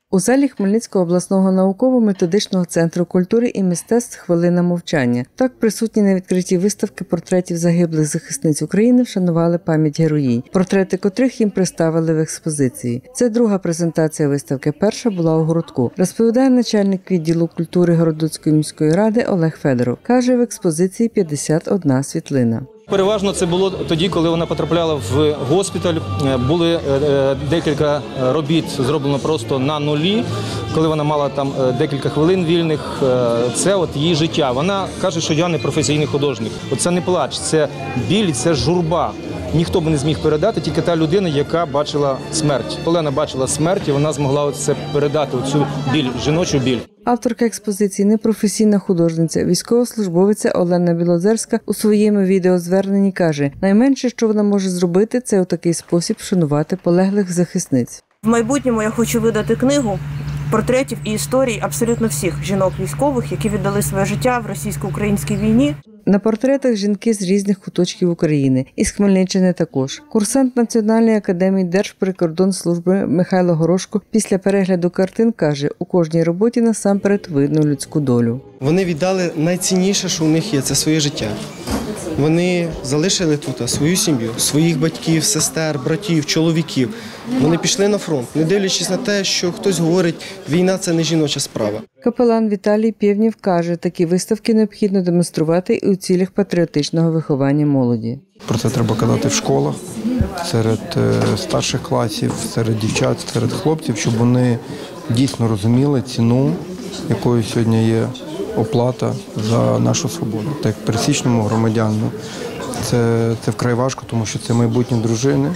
У залі Хмельницького обласного науково-методичного центру культури і мистецтв «Хвилина мовчання». Так присутні на відкритті виставки портретів загиблих захисниць України вшанували пам'ять героїнь, портрети котрих їм представили в експозиції. Це друга презентація виставки, перша була у Городку. Розповідає начальник відділу культури Городоцької міської ради Олег Федоров. Каже, в експозиції 51 світлина. Переважно це було тоді, коли вона потрапляла в госпіталь. Були декілька робіт зроблено просто на нулі, коли вона мала там декілька хвилин вільних. Це от її життя. Вона каже, що я не професійний художник. Це не плач, це біль, це журба. Ніхто б не зміг передати, тільки та людина, яка бачила смерть. Коли вона бачила смерть, вона змогла це передати, цю біль, жіночу біль. Авторка експозиції – непрофесійна художниця, військовослужбовиця Олена Білозерська у своєму відеозверненні каже, найменше, що вона може зробити, це у такий спосіб вшанувати полеглих захисниць. В майбутньому я хочу видати книгу портретів і історій абсолютно всіх жінок-військових, які віддали своє життя в російсько-українській війні. На портретах жінки з різних куточків України. Із Хмельниччини також. Курсант Національної академії Держприкордонслужби Михайло Горошко після перегляду картин каже, у кожній роботі насамперед видно людську долю. Вони віддали найцінніше, що у них є – це своє життя. Вони залишили тут свою сім'ю, своїх батьків, сестер, братів, чоловіків. Вони пішли на фронт, не дивлячись на те, що хтось говорить, війна – це не жіноча справа. Капелан Віталій Пєвнєв каже, такі виставки необхідно демонструвати і у цілях патріотичного виховання молоді. Про це треба казати в школах, серед старших класів, серед дівчат, серед хлопців, щоб вони дійсно розуміли ціну, якою сьогодні є оплата за нашу свободу. Так як пересічному громадянину це вкрай важко, тому що це майбутні дружини,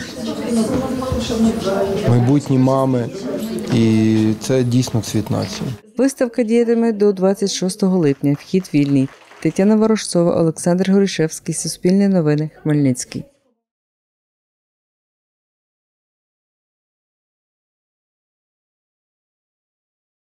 майбутні мами, і це дійсно цвіт нації. Виставка діятиме до 26 липня. Вхід вільний. Тетяна Ворожцова, Олександр Горішевський, Суспільне новини, Хмельницький.